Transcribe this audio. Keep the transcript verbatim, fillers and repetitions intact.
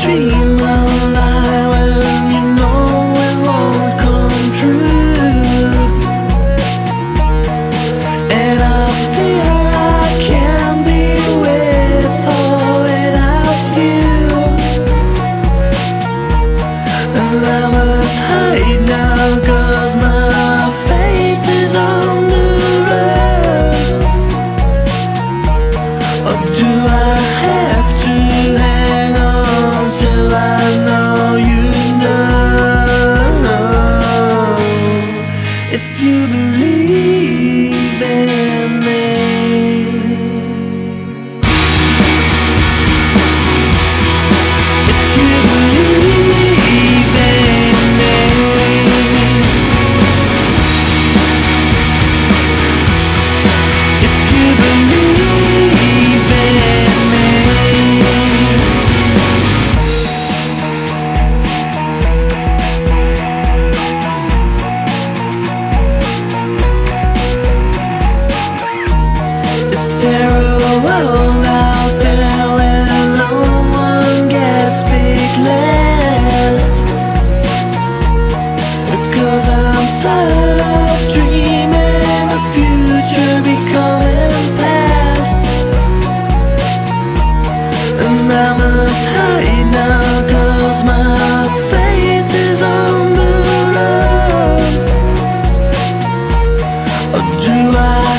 dream a lie when you know it won't come true. And I feel I can't be with or without you. And I must hide now, 'cause my faith is on the road. Or do I have to hang on till I know you know? If you believe in me, if you believe in me, if you believe in me. Is there a world out there where no one gets big last? Because I'm tired of dreaming the future becoming past. And I must hide now, 'cause my faith is on the road. Or do I